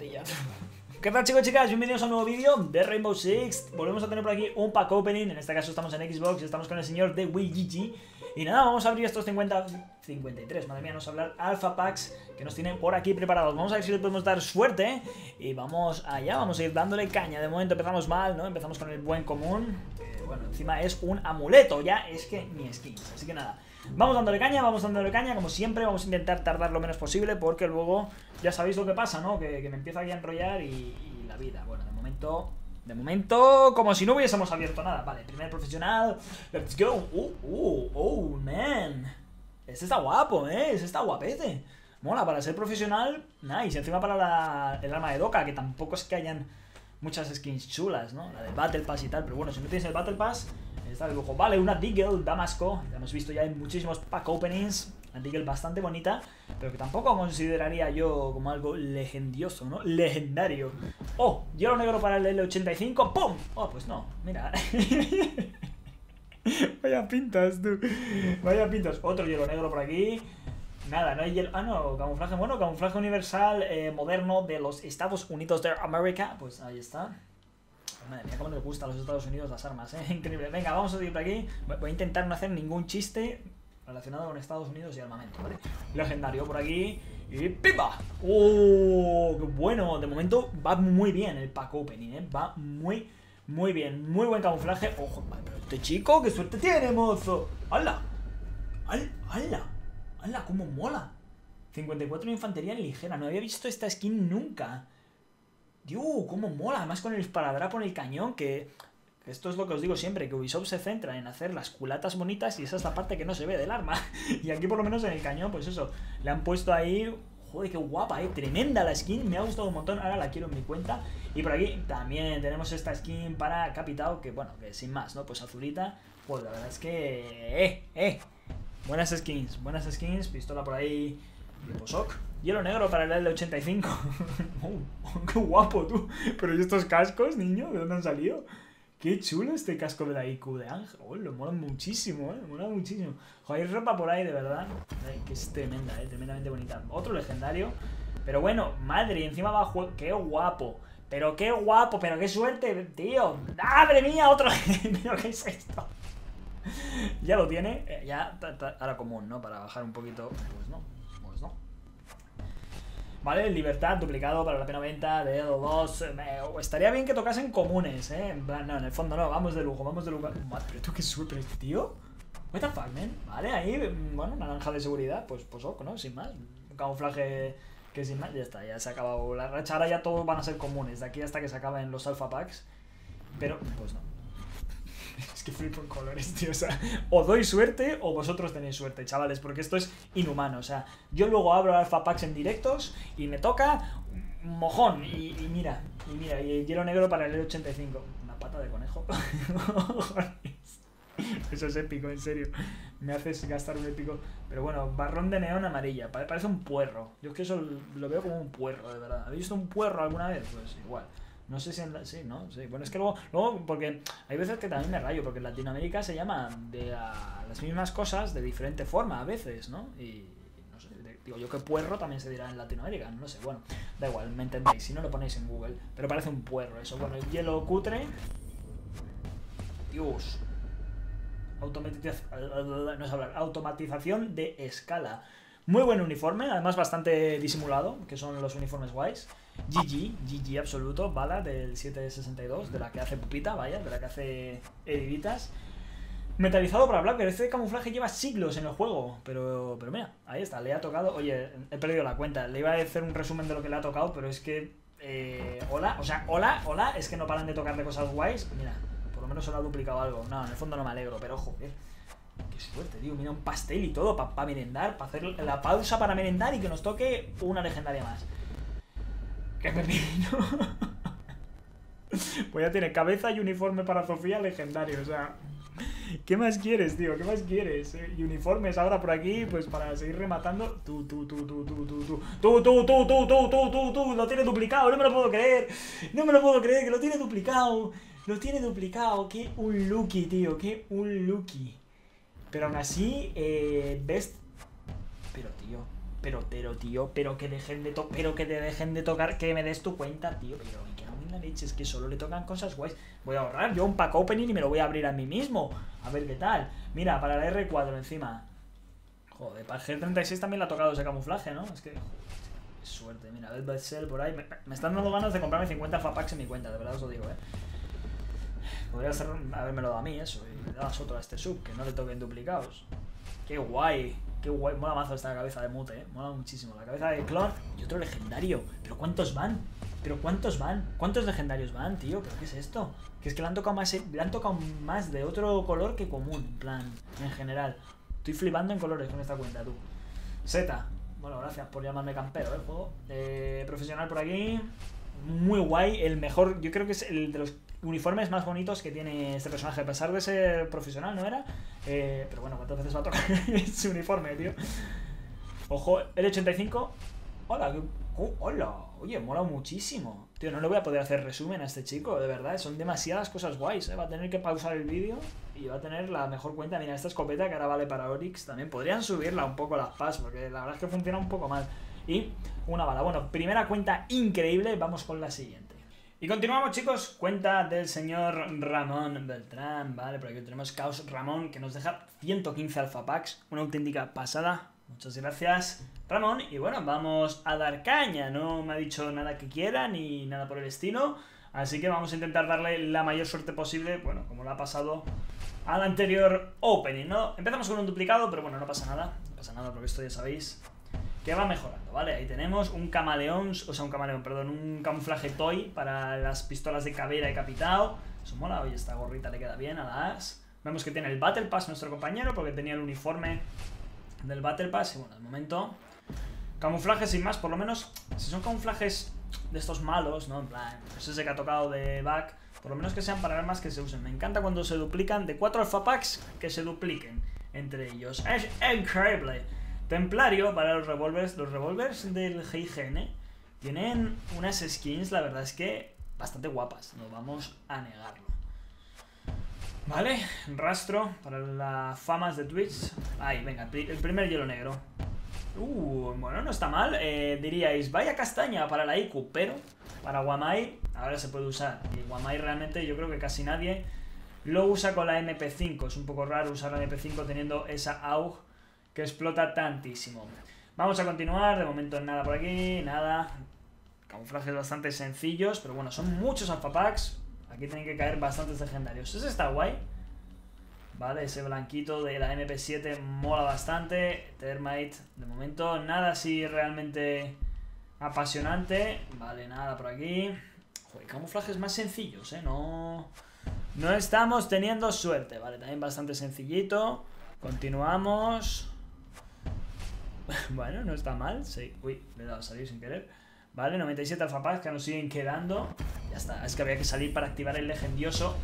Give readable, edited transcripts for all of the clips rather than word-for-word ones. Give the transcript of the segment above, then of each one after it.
plantilla. ¿Qué tal, chicos y chicas? Bienvenidos a un nuevo vídeo de Rainbow Six. Volvemos a tener por aquí un pack opening. En este caso estamos en Xbox y estamos con el señor de WeGG. Y nada, vamos a abrir estos 53, madre mía, vamos a hablar Alpha Packs que nos tienen por aquí preparados. Vamos a ver si le podemos dar suerte. Y vamos allá, vamos a ir dándole caña. De momento empezamos mal, ¿no? Empezamos con el buen común. Bueno, encima es un amuleto, ya es que ni skins. Así que nada, vamos dándole caña, como siempre. Vamos a intentar tardar lo menos posible porque luego ya sabéis lo que pasa, ¿no? Que me empieza aquí a enrollar y la vida. Bueno, de momento, como si no hubiésemos abierto nada. Vale, primer profesional. Let's go. Oh, man. Este está guapo, este está guapete. Mola, para ser profesional, nice. Encima para el arma de Doka, que tampoco es que hayan muchas skins chulas, ¿no? La del Battle Pass y tal, pero bueno, si no tienes el Battle Pass, está el dibujo. Vale, una Deagle Damasco. La hemos visto ya en muchísimos pack openings. Una Deagle bastante bonita, pero que tampoco consideraría yo como algo legendioso, ¿no? Legendario. Oh, hielo negro para el L85. ¡Pum! Oh, pues no, mira. Vaya pintas, tú. Vaya pintas. Otro hielo negro por aquí. Nada, no hay hielo. Ah, no, camuflaje, bueno, camuflaje universal moderno de los Estados Unidos de América. Pues ahí está. Madre mía, cómo les gustan a los Estados Unidos las armas, increíble. Venga, vamos a seguir por aquí. Voy a intentar no hacer ningún chiste relacionado con Estados Unidos y armamento, ¿vale? Legendario por aquí. Y ¡pimba! ¡Oh! ¡Qué bueno! De momento va muy bien el pack opening, Va muy bien. Muy buen camuflaje. ¡Ojo! Pero este chico, ¡qué suerte tiene, mozo! ¡Hala! ¡Hala! ¡Hala! ¡Cómo mola! 54 de infantería ligera. No había visto esta skin nunca. Dios, cómo mola. Además con el esparadrapo en el cañón, que esto es lo que os digo siempre, que Ubisoft se centra en hacer las culatas bonitas y esa es la parte que no se ve del arma. Y aquí por lo menos en el cañón, pues eso, le han puesto ahí. Joder, qué guapa, tremenda la skin, me ha gustado un montón, ahora la quiero en mi cuenta. Y por aquí también tenemos esta skin para Capitao, que bueno, que sin más, ¿no? Pues azulita, pues la verdad es que, buenas skins, pistola por ahí, Liposhock. Hielo negro para el L85. ¡Qué guapo, tú! Pero ¿y estos cascos, niño? ¿De dónde han salido? ¡Qué chulo este casco de la IQ de Ángel! ¡Oh, lo mola muchísimo, mola muchísimo! Joder, hay ropa por ahí, de verdad. Ay, que es tremenda, tremendamente bonita. Otro legendario. Pero bueno, madre, encima va a jugar. ¡Qué guapo! Pero qué guapo, pero qué suerte, tío. ¡Madre mía, otro! ¿Pero qué es esto? Ya lo tiene. Ya, ahora común, ¿no? Para bajar un poquito. Pues no. Vale, libertad, duplicado para la P90 de L2. Estaría bien que tocasen comunes, En plan, no, en el fondo no, vamos de lujo. Madre, pero tú qué súper, tío. What the fuck, man. Vale, ahí, bueno, naranja de seguridad, pues ok, ¿no? Sin más. Un camuflaje que sin más, ya está, ya se ha acabado la racha. Ahora ya todos van a ser comunes, de aquí hasta que se acaben los alpha packs. Pero, pues no. Es que flipo en colores, tío, o sea, o doy suerte o vosotros tenéis suerte, chavales, porque esto es inhumano, o sea, yo luego abro alpha packs en directos y me toca mojón, y mira, y el hielo negro para el L85, una pata de conejo. Eso es épico, en serio, me haces gastar un épico, pero bueno, barrón de neón amarilla, parece un puerro, yo es que eso lo veo como un puerro, de verdad. ¿Habéis visto un puerro alguna vez? Pues igual. No sé si en la... Sí, ¿no? Sí. Bueno, es que luego, porque hay veces que también me rayo, porque en Latinoamérica se llaman de las mismas cosas de diferente forma a veces, ¿no? Y no sé, digo yo que puerro también se dirá en Latinoamérica, no sé, bueno, da igual, me entendéis, si no lo ponéis en Google, pero parece un puerro eso. Bueno, el hielo cutre. Dios. No sé hablar. Automatización de escala. Muy buen uniforme, además bastante disimulado, que son los uniformes guays. GG absoluto, bala del 762, de la que hace pupita, vaya, de la que hace heriditas. Metalizado para Blackbeard, este camuflaje lleva siglos en el juego, pero mira, ahí está, le ha tocado, oye, he perdido la cuenta, le iba a hacer un resumen de lo que le ha tocado, pero es que, hola, es que no paran de tocarle cosas guays, mira, por lo menos se lo ha duplicado algo, no, en el fondo no me alegro, pero joder. Qué suerte, tío, mira, un pastel y todo para merendar, para hacer la pausa para merendar y que nos toque una legendaria más. ¡Qué pepino! Pues ya tiene cabeza y uniforme para Sofía legendario, o sea... ¿Qué más quieres, tío? ¿Qué más quieres? Y uniformes ahora por aquí, pues para seguir rematando... Tú, lo tiene duplicado, no me lo puedo creer. No me lo puedo creer, que lo tiene duplicado. Lo tiene duplicado, qué un lucky, tío, qué un lucky. Pero aún así, best... Pero, tío, tío, pero que dejen de tocar, que me des tu cuenta, tío. Pero me cago en la leche, es que solo le tocan cosas guays. Voy a ahorrar yo un pack opening y me lo voy a abrir a mí mismo. A ver qué tal. Mira, para la R4 encima. Joder, para el G36 también le ha tocado ese camuflaje, ¿no? Es que, joder, qué suerte. Mira, el Best Sell por ahí. Me están dando ganas de comprarme 50 alpha packs en mi cuenta, de verdad os lo digo, Podría habérmelo dado a mí eso. Y le dabas otro a este sub, que no le toquen duplicados. Qué guay. Qué guay, mola mazo esta cabeza de mute, mola muchísimo. La cabeza de clon y otro legendario. ¿Pero cuántos van? ¿Pero cuántos van? ¿Cuántos legendarios van, tío? ¿Pero qué es esto? Que es que le han tocado más de otro color que común, en plan, en general. Estoy flipando en colores con esta cuenta, tú. Z. Bueno, gracias por llamarme campero, el juego. Profesional por aquí. Muy guay, el mejor, yo creo que es el de los uniformes más bonitos que tiene este personaje, a pesar de ser profesional, ¿no era? Pero bueno, ¿cuántas veces va a tocar ese uniforme, tío? Ojo, el 85. Hola, hola, oye, mola muchísimo. Tío, no le voy a poder hacer resumen a este chico, de verdad, son demasiadas cosas guays, Va a tener que pausar el vídeo y va a tener la mejor cuenta. Mira, esta escopeta que ahora vale para Oryx, también podrían subirla un poco las PAS, porque la verdad es que funciona un poco mal. Y una bala. Bueno, primera cuenta increíble, vamos con la siguiente. Y continuamos, chicos, cuenta del señor Ramón Beltrán, ¿vale? Por aquí tenemos Caos Ramón, que nos deja 115 alpha packs, una auténtica pasada. Muchas gracias, Ramón. Y bueno, vamos a dar caña, no me ha dicho nada que quiera, ni nada por el estilo. Así que vamos a intentar darle la mayor suerte posible, bueno, como lo ha pasado al anterior opening, ¿no? Empezamos con un duplicado, pero bueno, no pasa nada porque esto ya sabéis que va mejorando, ¿vale? Ahí tenemos un camaleón, perdón, un camuflaje toy para las pistolas de Caveira y Capitao. Eso mola, oye, esta gorrita le queda bien a la As. Vemos que tiene el Battle Pass nuestro compañero, porque tenía el uniforme del Battle Pass. Y bueno, de momento, camuflajes sin más, por lo menos, si son camuflajes de estos malos, ¿no? En plan, pues ese que ha tocado de back, por lo menos que sean para armas que se usen. Me encanta cuando se duplican, de 4 alpha packs, que se dupliquen entre ellos. Es increíble. Templario para los revólveres del GIGN tienen unas skins, la verdad es que bastante guapas, no vamos a negarlo. Vale, rastro para las famas de Twitch. Ahí, venga, el primer hielo negro. Bueno, no está mal. Diríais, vaya castaña para la IQ, pero para Wamai ahora se puede usar. Y Wamai realmente yo creo que casi nadie lo usa con la MP5. Es un poco raro usar la MP5 teniendo esa AUG que explota tantísimo. Vamos a continuar, de momento nada por aquí, nada. Camuflajes bastante sencillos, pero bueno, son muchos alpha packs. Aquí tienen que caer bastantes legendarios. Ese está guay. Vale, ese blanquito de la MP7 mola bastante. Termite, de momento nada así realmente apasionante. Vale, nada por aquí. Joder, camuflajes más sencillos, no estamos teniendo suerte. Vale, también bastante sencillito. Continuamos. Bueno, no está mal, sí. Uy, le he dado a salir sin querer. Vale, 97 alpha packs que nos siguen quedando. Ya está, es que había que salir para activar el legendioso.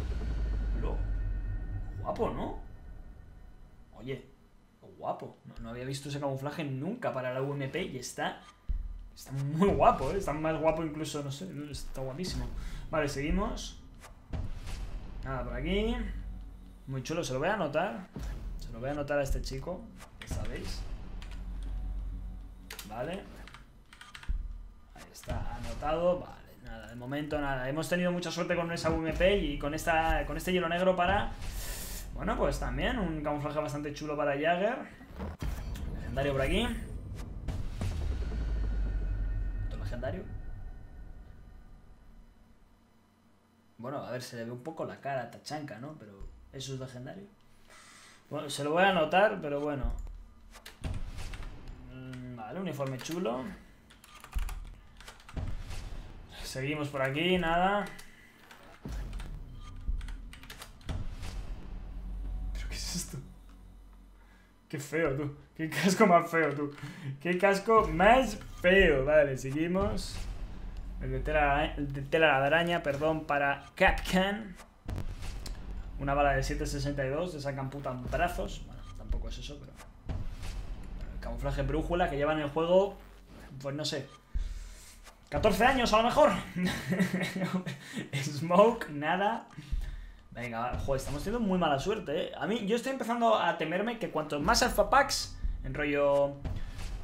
Guapo, ¿no? Oye, guapo. No había visto ese camuflaje nunca para la UMP y está muy guapo, Está más guapo incluso, no sé, está guapísimo. Vale, seguimos. Nada por aquí. Muy chulo, se lo voy a anotar. Se lo voy a anotar a este chico, que sabéis. Vale. Ahí está, anotado. Vale, nada, de momento nada. Hemos tenido mucha suerte con esa UMP y con este hielo negro para... Bueno, pues también un camuflaje bastante chulo para Jagger. Legendario por aquí. Otro legendario. Bueno, a ver, se le ve un poco la cara tachanca, ¿no? Pero eso es legendario. Bueno, se lo voy a anotar, pero bueno. Vale, uniforme chulo. Seguimos por aquí, nada. ¿Pero qué es esto? Qué feo, tú. Qué casco más feo, tú. Qué casco más feo. Vale, seguimos. El de tela de araña, perdón, para Capcan. Una bala de 7.62, te sacan puta brazos. Bueno, tampoco es eso, pero... El camuflaje brújula que lleva en el juego, pues no sé, 14 años a lo mejor. Smoke, nada. Venga, joder, estamos teniendo muy mala suerte, A mí, yo estoy empezando a temerme que cuanto más alpha packs, en rollo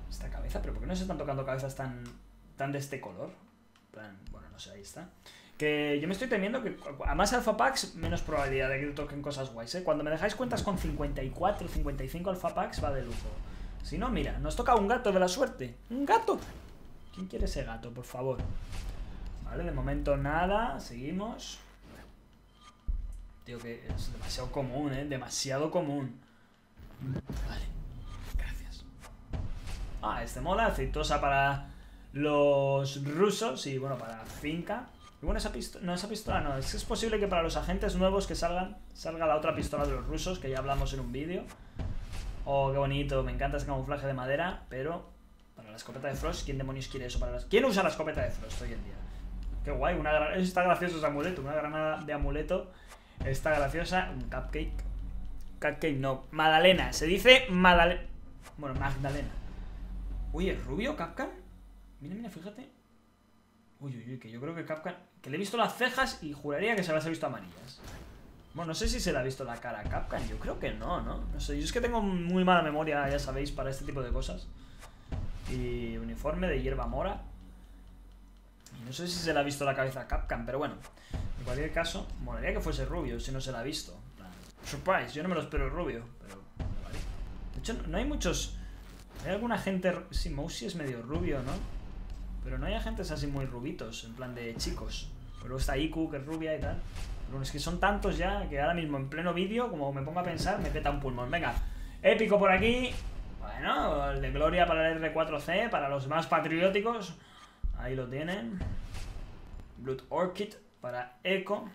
esta cabeza, pero ¿por qué no se están tocando cabezas tan de este color? Bueno, no sé, ahí está. Que yo me estoy temiendo que a más alpha packs, menos probabilidad de que toquen cosas guays, ¿eh? Cuando me dejáis cuentas con 54, 55 alpha packs va de lujo. Si no, mira, nos toca un gato de la suerte. ¡Un gato! ¿Quién quiere ese gato, por favor? Vale, de momento nada, seguimos. Tío, que es demasiado común, ¿eh? Demasiado común. Vale, gracias. Este mola, aceitosa para los rusos y bueno, para finca. Y bueno, esa pistola no, es posible que para los agentes nuevos que salga la otra pistola de los rusos, que ya hablamos en un vídeo. Oh, qué bonito, me encanta ese camuflaje de madera, pero para la escopeta de Frost, ¿quién demonios quiere eso? ¿Quién usa la escopeta de Frost hoy en día? Qué guay, está gracioso ese amuleto, una granada de amuleto, está graciosa, un cupcake. Cupcake no, Magdalena, se dice Magdalena. Bueno, Magdalena. Uy, ¿es rubio Capcan? Mira, fíjate. Uy, que yo creo que Capcan... Que le he visto las cejas y juraría que se las he visto amarillas. Bueno, no sé si se le ha visto la cara a Capcan. Yo creo que no, ¿no? No sé, yo es que tengo muy mala memoria, ya sabéis, para este tipo de cosas. Y uniforme de hierba mora. Y no sé si se le ha visto la cabeza a Capcan, pero bueno. En cualquier caso, molaría que fuese rubio si no se la ha visto. Surprise, yo no me lo espero rubio, pero... Vale. De hecho, no hay muchos... Hay alguna gente... Sí, Mousy es medio rubio, ¿no? Pero no hay agentes así muy rubitos, en plan de chicos. Pero está Iku, que es rubia y tal. Pero es que son tantos ya que ahora mismo en pleno vídeo, como me pongo a pensar, me peta un pulmón. Venga, épico por aquí. Bueno, el de gloria para el R4C, para los más patrióticos. Ahí lo tienen. Blood Orchid para Echo.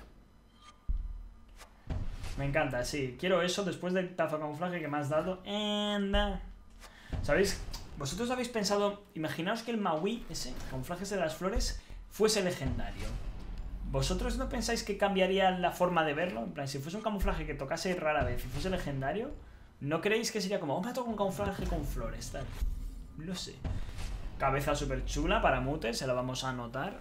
Me encanta, sí. Quiero eso después del tazo camuflaje que me has dado. ¿Sabéis? Vosotros habéis pensado, imaginaos que el Maui, ese, camuflajes de las flores, fuese legendario. ¿Vosotros no pensáis que cambiaría la forma de verlo? En plan, si fuese un camuflaje que tocase rara vez y fuese legendario, ¿no creéis que sería como, me toca un camuflaje con flores, tal? No sé. Cabeza súper chula para Mute, se la vamos a anotar.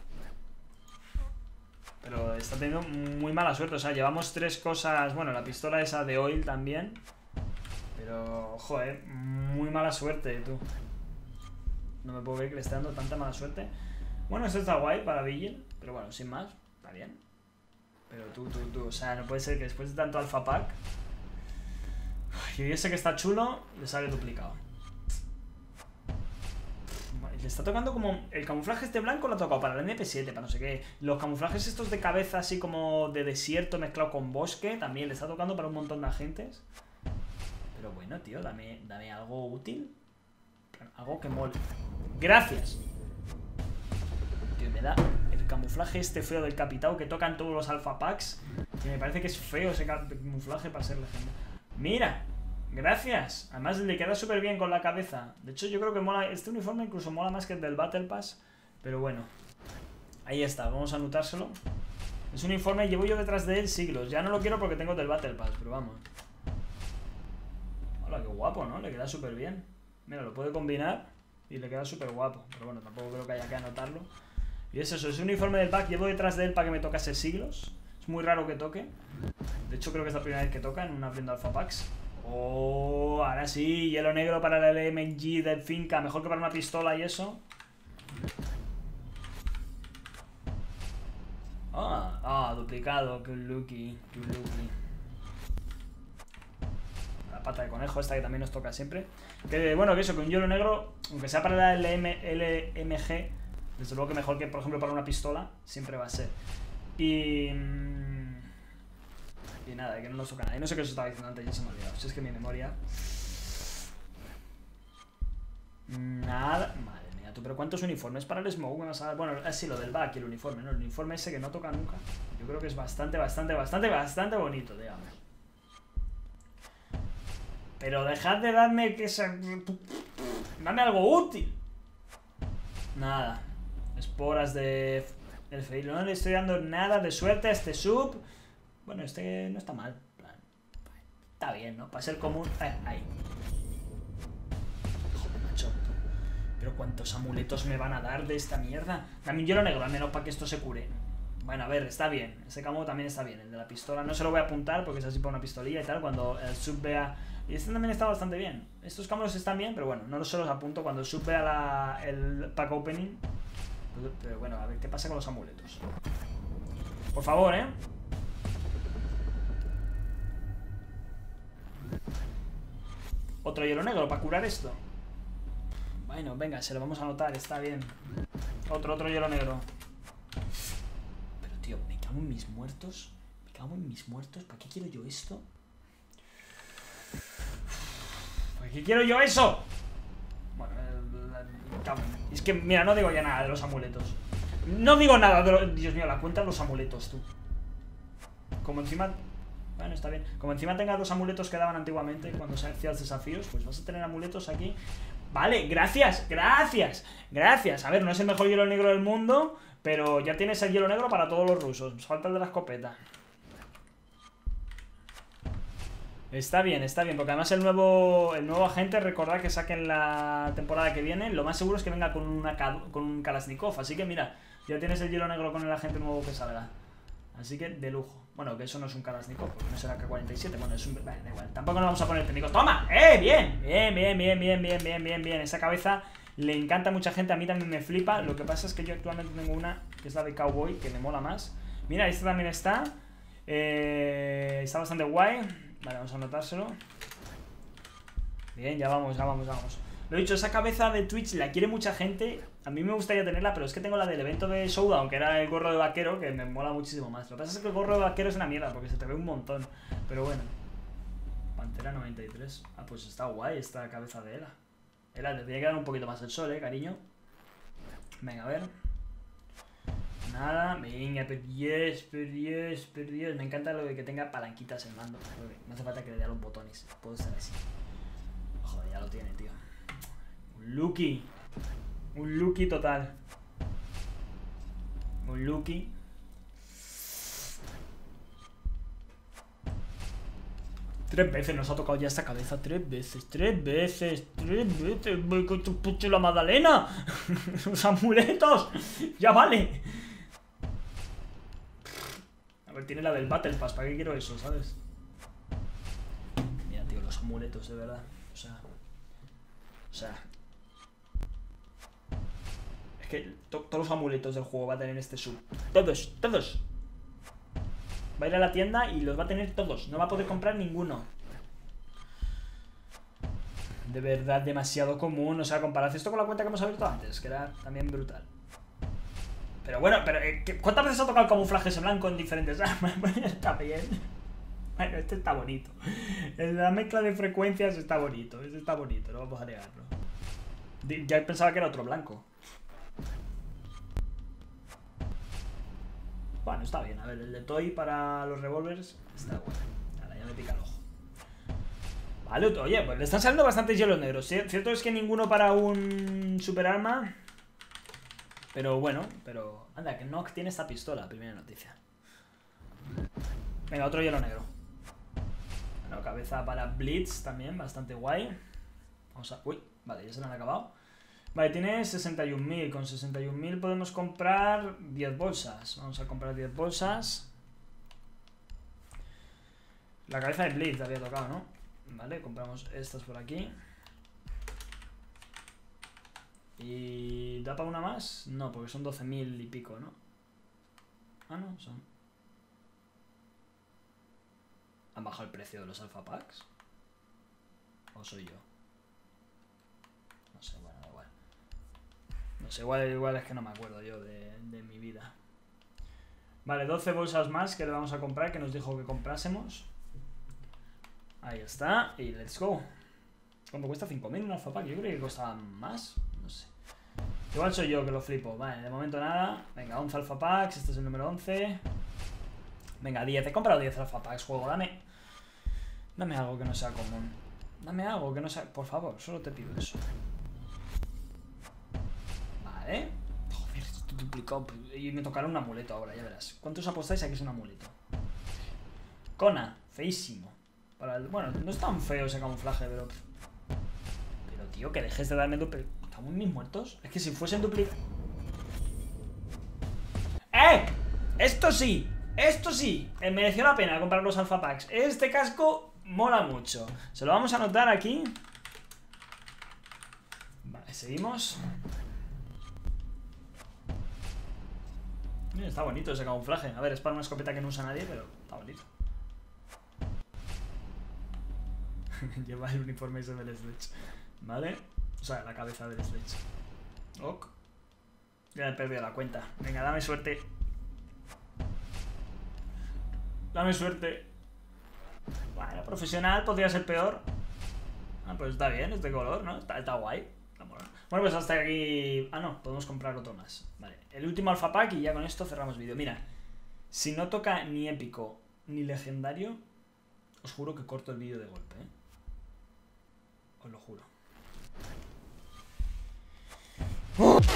Pero está teniendo muy mala suerte, o sea, llevamos 3 cosas, bueno, la pistola esa de Oil también. Pero, joder, muy mala suerte, tú. No me puedo ver que le esté dando tanta mala suerte. Bueno, esto está guay para Vigil, pero bueno, sin más, está bien. Pero tú, o sea, no puede ser que después de tanto alpha pack y ese que está chulo, le sale duplicado. Le está tocando como... El camuflaje este blanco lo ha tocado para el NP7, para no sé qué. Los camuflajes estos de cabeza así como de desierto mezclado con bosque, también le está tocando para un montón de agentes. Pero bueno, tío, dame algo útil. Algo que mole. ¡Gracias! Tío, me da el camuflaje este feo del Capitao que tocan todos los alpha packs. Que me parece que es feo ese camuflaje para ser legendario. ¡Mira! ¡Gracias! Además le queda súper bien con la cabeza. De hecho, yo creo que mola. Este uniforme incluso mola más que el del Battle Pass. Pero bueno. Ahí está, vamos a anotárselo. Es un uniforme, llevo yo detrás de él siglos. Ya no lo quiero porque tengo del Battle Pass, pero vamos. Hola, qué guapo, ¿no? Le queda súper bien. Mira, lo puede combinar y le queda súper guapo. Pero bueno, tampoco creo que haya que anotarlo. Y es eso, es un uniforme del pack. Llevo detrás de él para que me tocase siglos. Es muy raro que toque. De hecho, creo que es la primera vez que toca en una prenda Alpha Packs. Oh, ahora sí, hielo negro para el MG del Finca. Mejor que para una pistola y eso. Duplicado. Qué lucky. La pata de conejo esta que también nos toca siempre. Que bueno, que eso, que un hielo negro, aunque sea para el LMG, desde luego que mejor que, por ejemplo, para una pistola, siempre va a ser. Y nada, que no nos toca nada. Y no sé qué os estaba diciendo antes, ya se me ha olvidado. Si es que mi memoria... Nada... Madre mía, tú, pero ¿cuántos uniformes para el Smoke me vas a dar? Bueno, así lo del back y el uniforme, ¿no? El uniforme ese que no toca nunca. Yo creo que es bastante bonito, digamos. Pero dejad de darme que se... Dame algo útil. Nada. Esporas de... El fail. No le estoy dando nada de suerte a este sub. Bueno, este no está mal. Está bien, ¿no? Para ser común... ahí. Joder, macho. Pero ¿cuántos amuletos me van a dar de esta mierda? También hielo negro, al menos para que esto se cure. Bueno, a ver, está bien. Ese camo también está bien. El de la pistola no se lo voy a apuntar porque es así para una pistolilla y tal. Cuando el sub vea... Y este también está bastante bien. Estos camos están bien, pero bueno, no se los apunto. Cuando el sub vea el pack opening. Pero bueno, a ver, ¿qué pasa con los amuletos? Por favor, ¿eh? Otro hielo negro para curar esto. Bueno, venga, se lo vamos a anotar, está bien. Otro hielo negro. Pero tío, me cago en mis muertos. Me cago en mis muertos. ¿Para qué quiero yo esto? ¿Para qué quiero yo eso? Bueno, es que, mira, no digo ya nada de los amuletos. No digo nada de los... Dios mío, la cuenta de los amuletos, tú. Como encima... Bueno, está bien. Como encima tengas los amuletos que daban antiguamente cuando se hacían los desafíos, pues vas a tener amuletos aquí. Vale, gracias, gracias, gracias. A ver, no es el mejor hielo negro del mundo, pero ya tienes el hielo negro para todos los rusos. Nos falta el de la escopeta. Está bien, porque además el nuevo agente, recordad que saquen la temporada que viene, lo más seguro es que venga con un Kalashnikov. Así que mira, ya tienes el hielo negro con el agente nuevo que salga. Así que de lujo. Bueno, que eso no es un Kalashnikov, porque no será K-47. Bueno, es un... Vale, da igual. Tampoco nos vamos a poner técnicos. ¡Toma! Bien. Bien. Esa cabeza le encanta a mucha gente. A mí también me flipa. Lo que pasa es que yo actualmente tengo una, que es la de Cowboy, que me mola más. Mira, esta también está. Está bastante guay. Vale, vamos a anotárselo. Bien, ya vamos. Lo he dicho, esa cabeza de Twitch la quiere mucha gente. A mí me gustaría tenerla, pero es que tengo la del evento de Showdown, que era el gorro de vaquero, que me mola muchísimo más. Lo que pasa es que el gorro de vaquero es una mierda, porque se te ve un montón. Pero bueno. Pantera 93. Ah, pues está guay esta cabeza de Ela. Ela, te tiene que dar un poquito más el sol, cariño. Venga, a ver. Nada, venga, pero yes. Me encanta lo de que tenga palanquitas el mando. No hace falta que le dé a los botones. Puedo estar así. Joder, ya lo tiene, tío. Un Lucky total. Un Lucky. Tres veces nos ha tocado ya esta cabeza. Tres veces. Voy con tu pucho la Magdalena. Los amuletos. Ya vale. A ver, tiene la del Battle Pass. ¿Para qué quiero eso, sabes? Mira, tío, los amuletos, de verdad. O sea... Es que todos los amuletos del juego va a tener este sub. Todos. Va a ir a la tienda y los va a tener todos. No va a poder comprar ninguno. De verdad, demasiado común. O sea, comparad esto con la cuenta que hemos abierto antes, que era también brutal. Pero bueno, ¿cuántas veces ha tocado el camuflaje ese blanco en diferentes armas? Está bien. Bueno, este está bonito. La mezcla de frecuencias está bonito. Este está bonito, no vamos a negarlo. Ya pensaba que era otro blanco. Bueno, está bien. A ver, el de Toy para los revólveres está bueno. Ahora ya me pica el ojo. Vale, oye, pues le están saliendo bastantes hielos negros. Cierto es que ninguno para un super arma. Pero bueno, anda, que Nock tiene esta pistola, primera noticia. Venga, otro hielo negro. Bueno, cabeza para Blitz también, bastante guay. Vamos a... Uy, vale, ya se lo han acabado. Vale, tiene 61.000. Con 61.000 podemos comprar 10 bolsas. Vamos a comprar 10 bolsas. La cabeza de Blitz había tocado, ¿no? Vale, compramos estas por aquí. ¿Y da para una más? No, porque son 12.000 y pico, ¿no? Ah, no, son... ¿Han bajado el precio de los alpha packs? ¿O soy yo? No sé, bueno, da igual. No sé, igual es que no me acuerdo yo de mi vida. Vale, 12 bolsas más que le vamos a comprar, que nos dijo que comprásemos. Ahí está, y let's go. ¿Cuánto cuesta? 5.000 un alpha pack. Yo creo que costaba más. No sé. Igual soy yo que lo flipo. Vale, de momento nada. Venga, 11 alpha packs. Este es el número 11. Venga, 10. He comprado 10 alpha packs, juego. Dame algo que no sea común. Dame algo que no sea... Por favor, solo te pido eso. Vale. Joder, esto duplicado. Y me tocará un amuleto ahora, ya verás. ¿Cuántos apostáis a que es un amuleto? Kona, feísimo. Bueno, no es tan feo ese camuflaje, pero... Pero, tío, que dejes de darme duplicado. ¿Estamos mis muertos? Es que si fuesen duplicados... ¡Eh! Esto sí, mereció la pena comprar los alpha packs. Este casco mola mucho. Se lo vamos a anotar aquí. Vale, seguimos. Está bonito ese camuflaje. A ver, es para una escopeta que no usa nadie, pero está bonito. Lleva el uniforme ese del Sledge. Vale. O sea, la cabeza del Sledge. Ok. Ya he perdido la cuenta. Venga, dame suerte. Dame suerte. Bueno, profesional podría ser peor. Ah, pues está bien este color, ¿no? Está guay. Está bueno, pues hasta aquí... Ah, no, podemos comprar otro más. Vale, el último alpha pack y ya con esto cerramos vídeo. Mira, si no toca ni épico ni legendario, os juro que corto el vídeo de golpe, ¿eh? Os lo juro. ¡Oh!